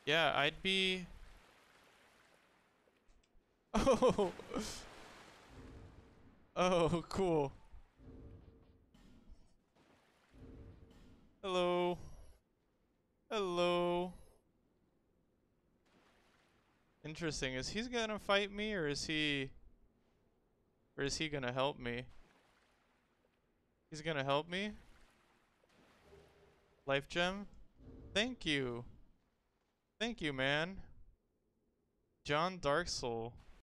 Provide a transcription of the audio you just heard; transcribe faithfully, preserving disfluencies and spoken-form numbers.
Yeah, I'd be... Oh! Oh, cool. Hello. Hello. Interesting. Is he gonna fight me, or is he... Or is he gonna help me? He's gonna help me? Life gem? Thank you. Thank you, man. John Darksoul.